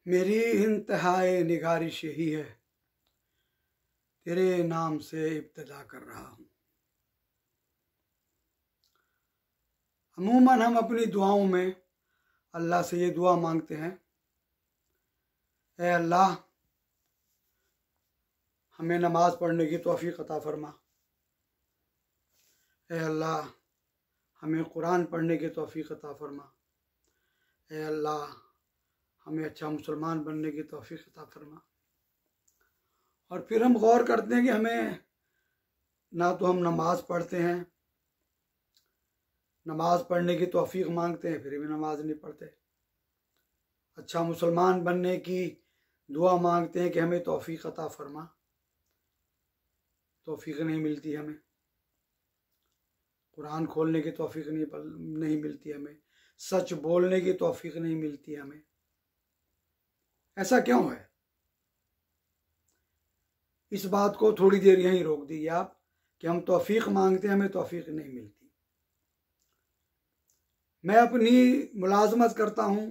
मेरी इंतहाए निगारिश यही है, तेरे नाम से इब्तिदा कर रहा हूँ। अमूमन हम अपनी दुआओं में अल्लाह से ये दुआ मांगते हैं, ए अल्लाह हमें नमाज पढ़ने की तौफीक अता फरमा, ए अल्लाह हमें कुरान पढ़ने की तौफीक अता फरमा, ए अल्लाह हमें अच्छा मुसलमान बनने की तौफीक अता फरमा। और फिर हम गौर करते हैं कि हमें ना तो हम नमाज पढ़ते हैं, नमाज पढ़ने की तौफीक मांगते हैं फिर भी नमाज नहीं पढ़ते। अच्छा मुसलमान बनने की दुआ मांगते हैं कि हमें तौफीक अता फरमा, तौफीक नहीं मिलती हमें। कुरान खोलने की तौफीक नहीं मिलती हमें, सच बोलने की तौफीक नहीं मिलती हमें। ऐसा क्यों है? इस बात को थोड़ी देर यहीं रोक दीजिए आप कि हम तौफीक मांगते हैं, हमें तौफीक नहीं मिलती। मैं अपनी मुलाजमत करता हूँ,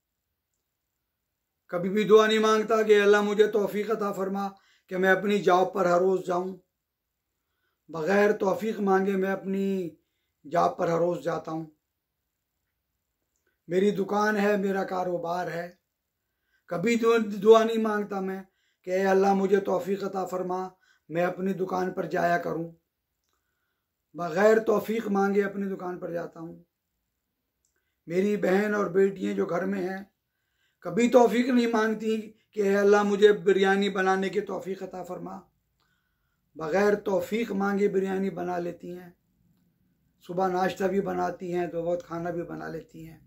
कभी भी दुआ नहीं मांगता कि अल्लाह मुझे तौफीक अता फरमा कि मैं अपनी जॉब पर हर रोज़ जाऊँ। बग़ैर तौफीक मांगे मैं अपनी जॉब पर हर रोज़ जाता हूँ। मेरी दुकान है, मेरा कारोबार है, कभी दुआ नहीं मांगता मैं कि अल्लाह मुझे तौफीक अता फरमा मैं अपनी दुकान पर जाया करूँ। बग़ैर तौफीक मांगे अपनी दुकान पर जाता हूँ। मेरी बहन और बेटियाँ जो घर में हैं कभी तौफीक नहीं मांगती कि अल्लाह मुझे बिरयानी बनाने की तौफीक अता फरमा। बग़ैर तौफीक मांगे बिरयानी बना लेती हैं, सुबह नाश्ता भी बनाती हैं, दो वक्त खाना भी बना लेती हैं।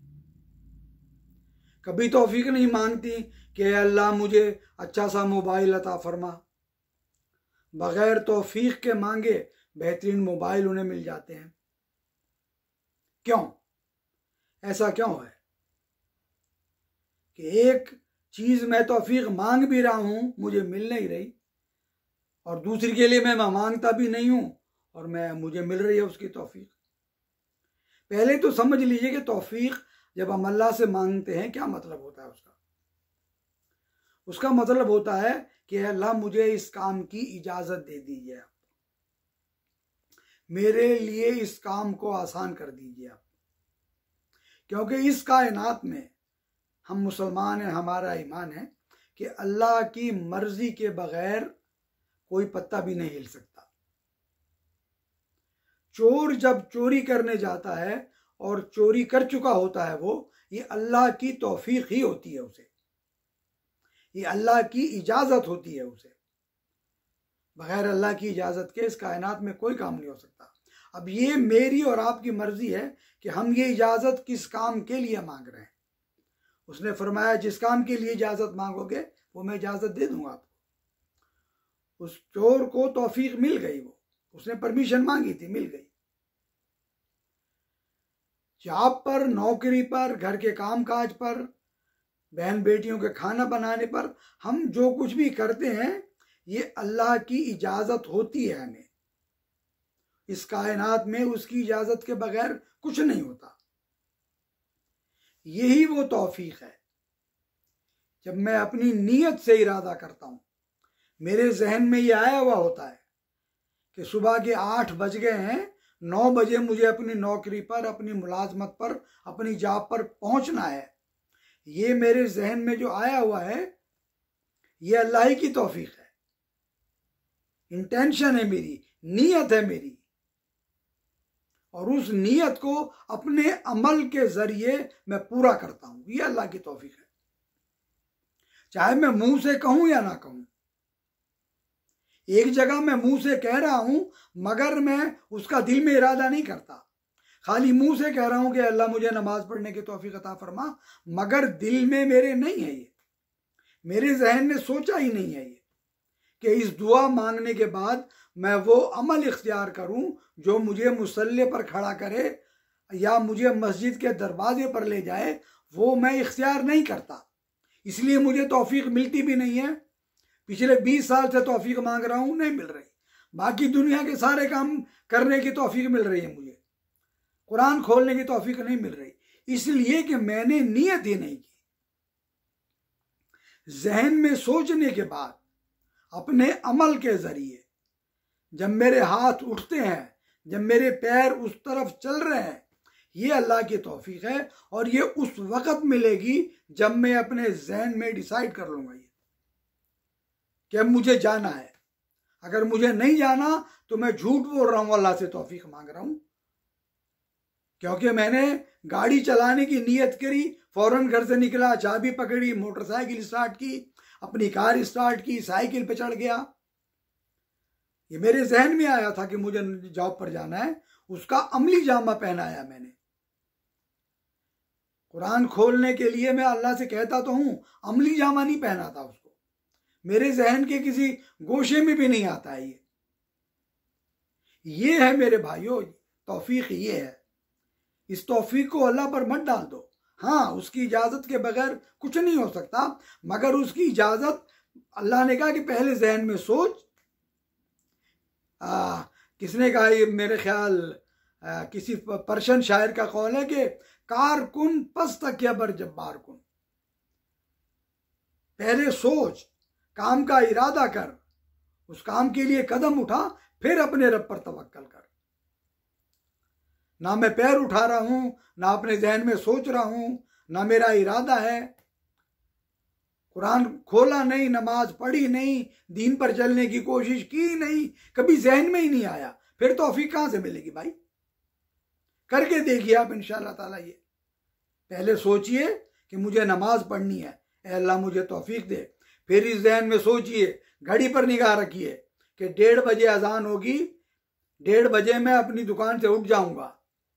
कभी तौफीक नहीं मांगती कि अल्लाह मुझे अच्छा सा मोबाइल अता फरमा। बग़ैर तौफीक के मांगे बेहतरीन मोबाइल उन्हें मिल जाते हैं। क्यों? ऐसा क्यों है कि एक चीज़ मैं तौफीक मांग भी रहा हूँ, मुझे मिल नहीं रही, और दूसरी के लिए मैं मांगता भी नहीं हूँ और मुझे मिल रही है उसकी तौफीक। पहले तो समझ लीजिए कि तौफीक जब हम अल्लाह से मांगते हैं क्या मतलब होता है उसका मतलब होता है कि अल्लाह मुझे इस काम की इजाज़त दे दीजिए, आप मेरे लिए इस काम को आसान कर दीजिए आप, क्योंकि इस कायनात में हम मुसलमान हैं, हमारा ईमान है कि अल्लाह की मर्जी के बगैर कोई पत्ता भी नहीं हिल सकता। चोर जब चोरी करने जाता है और चोरी कर चुका होता है वो, ये अल्लाह की तौफीक ही होती है उसे, ये अल्लाह की इजाज़त होती है उसे। बगैर अल्लाह की इजाज़त के इस कायनात में कोई काम नहीं हो सकता। अब ये मेरी और आपकी मर्जी है कि हम ये इजाज़त किस काम के लिए मांग रहे हैं। उसने फरमाया जिस काम के लिए इजाज़त मांगोगे वो मैं इजाज़त दे दूंगा आपको। उस चोर को तौफीक मिल गई, वो उसने परमिशन मांगी थी, मिल गई। जॉब पर, नौकरी पर, घर के काम काज पर, बहन बेटियों के खाना बनाने पर, हम जो कुछ भी करते हैं ये अल्लाह की इजाज़त होती है हमें। इस कायनात में उसकी इजाज़त के बगैर कुछ नहीं होता। यही वो तौफीक है जब मैं अपनी नीयत से इरादा करता हूँ। मेरे जहन में ये आया हुआ होता है कि सुबह के 8 बज गए हैं, 9 बजे मुझे अपनी नौकरी पर, अपनी मुलाजमत पर, अपनी जॉब पर पहुंचना है। ये मेरे जहन में जो आया हुआ है ये अल्लाह ही की तौफीक है, इंटेंशन है मेरी, नीयत है मेरी, और उस नीयत को अपने अमल के जरिए मैं पूरा करता हूं। ये अल्लाह की तौफीक है, चाहे मैं मुंह से कहूं या ना कहूं। एक जगह मैं मुंह से कह रहा हूं मगर मैं उसका दिल में इरादा नहीं करता, खाली मुंह से कह रहा हूं कि अल्लाह मुझे नमाज पढ़ने की तौफीक अता फरमा, मगर दिल में मेरे नहीं है ये, मेरे जहन ने सोचा ही नहीं है ये कि इस दुआ मांगने के बाद मैं वो अमल इख्तियार करूं जो मुझे मुसल्ले पर खड़ा करे या मुझे मस्जिद के दरवाजे पर ले जाए। वो मैं इख्तियार नहीं करता, इसलिए मुझे तौफीक मिलती भी नहीं है। पिछले 20 साल से तौफीक मांग रहा हूं, नहीं मिल रही। बाकी दुनिया के सारे काम करने की तौफीक मिल रही है मुझे, कुरान खोलने की तौफीक नहीं मिल रही, इसलिए कि मैंने नीयत ही नहीं की। जहन में सोचने के बाद अपने अमल के जरिए जब मेरे हाथ उठते हैं, जब मेरे पैर उस तरफ चल रहे हैं, ये अल्लाह की तौफीक है। और ये उस वक़्त मिलेगी जब मैं अपने जहन में डिसाइड कर लूँगा ये कि अब मुझे जाना है। अगर मुझे नहीं जाना तो मैं झूठ बोल रहा हूँ, अल्लाह से तौफीक मांग रहा हूँ, क्योंकि मैंने गाड़ी चलाने की नीयत करी, फौरन घर से निकला, चाबी पकड़ी, मोटरसाइकिल स्टार्ट की, अपनी कार स्टार्ट की, साइकिल पे चढ़ गया। ये मेरे जहन में आया था कि मुझे जॉब पर जाना है, उसका अमली जामा पहनाया मैंने। कुरान खोलने के लिए मैं अल्लाह से कहता तो हूं, अमली जामा नहीं पहना था उसको। मेरे जहन के किसी गोशे में भी नहीं आता है ये है मेरे भाइयों, तौफीक ये है। इस तौफीक को अल्लाह पर मत डाल दो। हाँ, उसकी इजाजत के बगैर कुछ नहीं हो सकता, मगर उसकी इजाजत, अल्लाह ने कहा कि पहले जहन में सोच। किसने कहा, ये मेरे ख्याल किसी पर्शियन शायर का कौल है कि कार कुन पस तकिया बर जब्बार कुन। पहले सोच, काम का इरादा कर, उस काम के लिए कदम उठा, फिर अपने रब पर तवक्कल कर। ना मैं पैर उठा रहा हूं, ना अपने जहन में सोच रहा हूं, ना मेरा इरादा है, कुरान खोला नहीं, नमाज पढ़ी नहीं, दीन पर चलने की कोशिश की नहीं, कभी जहन में ही नहीं आया, फिर तौफीक कहां से मिलेगी भाई? करके देखिए आप इंशाअल्लाह ताला। ये पहले सोचिए कि मुझे नमाज पढ़नी है, ए अल्लाह मुझे तौफीक दे। फिर इस जहन में सोचिए, घड़ी पर निगाह रखिए कि 1:30 बजे अजान होगी, 1:30 बजे मैं अपनी दुकान से उठ जाऊंगा।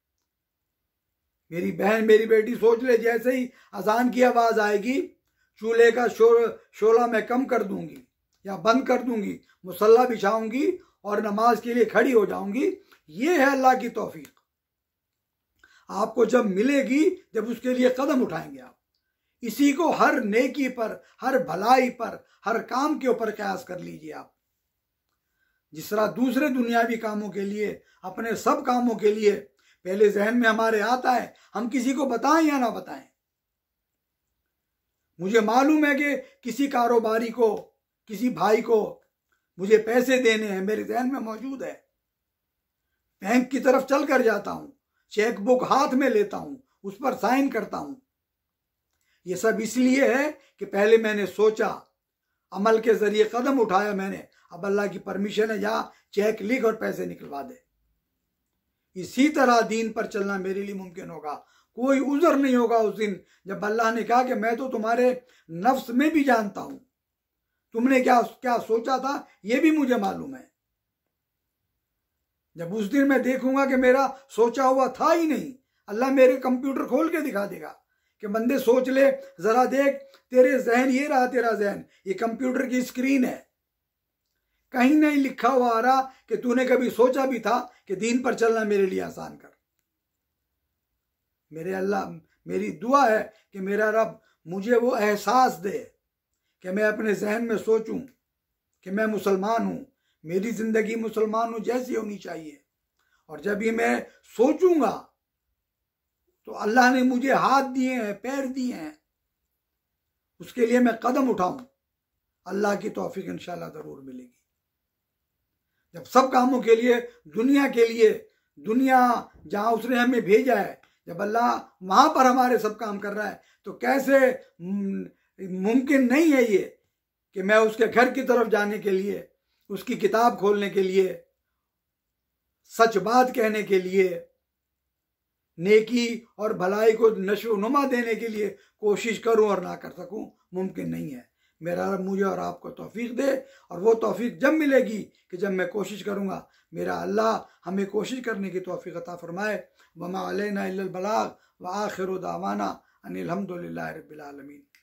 मेरी बहन, मेरी बेटी सोच ले, जैसे ही अजान की आवाज आएगी, चूल्हे का शोला मैं कम कर दूंगी या बंद कर दूंगी, मुसल्ला बिछाऊंगी और नमाज के लिए खड़ी हो जाऊंगी। ये है अल्लाह की तौफीक। आपको जब मिलेगी, जब उसके लिए कदम उठाएंगे आप। इसी को हर नेकी पर, हर भलाई पर, हर काम के ऊपर कयास कर लीजिए आप। जिस तरह दूसरे दुनियावी कामों के लिए, अपने सब कामों के लिए पहले जहन में हमारे आता है, हम किसी को बताएं या ना बताएं। मुझे मालूम है कि किसी कारोबारी को, किसी भाई को मुझे पैसे देने हैं, मेरे जहन में मौजूद है, बैंक की तरफ चल कर जाता हूं, चेक बुक हाथ में लेता हूं, उस पर साइन करता हूं। ये सब इसलिए है कि पहले मैंने सोचा, अमल के जरिए कदम उठाया मैंने, अब अल्लाह की परमिशन है, जा चेक लिख और पैसे निकलवा दे। इसी तरह दीन पर चलना मेरे लिए मुमकिन होगा। कोई उज़र नहीं होगा उस दिन जब अल्लाह ने कहा कि मैं तो तुम्हारे नफ्स में भी जानता हूं, तुमने क्या क्या सोचा था ये भी मुझे मालूम है। जब उस दिन मैं देखूंगा कि मेरा सोचा हुआ था ही नहीं, अल्लाह मेरे कंप्यूटर खोल के दिखा देगा कि बंदे सोच ले, जरा देख तेरे जहन, ये रहा तेरा जहन, ये कंप्यूटर की स्क्रीन है, कहीं नहीं लिखा हुआ आ रहा कि तूने कभी सोचा भी था कि दीन पर चलना मेरे लिए आसान कर। मेरे अल्लाह, मेरी दुआ है कि मेरा रब मुझे वो एहसास दे कि मैं अपने जहन में सोचूं कि मैं मुसलमान हूं, मेरी जिंदगी मुसलमानों जैसी होनी चाहिए। और जब ये मैं सोचूंगा तो अल्लाह ने मुझे हाथ दिए हैं, पैर दिए हैं, उसके लिए मैं कदम उठाऊं, अल्लाह की तौफीक इंशाअल्लाह जरूर मिलेगी। जब सब कामों के लिए, दुनिया के लिए, दुनिया जहां उसने हमें भेजा है, जब अल्लाह वहां पर हमारे सब काम कर रहा है, तो कैसे मुमकिन नहीं है ये कि मैं उसके घर की तरफ जाने के लिए, उसकी किताब खोलने के लिए, सच बात कहने के लिए, नेकी और भलाई को नशो नुमा देने के लिए कोशिश करूं और ना कर सकूं, मुमकिन नहीं है। मेरा रब मुझे और आपको तौफीक दे, और वो तौफीक जब मिलेगी कि जब मैं कोशिश करूंगा। मेरा अल्लाह हमें कोशिश करने की तौफीक अता फरमाए। वमा अलैना इल्लल बलाग व आखिरु दावाना अनिल हम्दुलिल्लाहि रब्बिल आलमीन।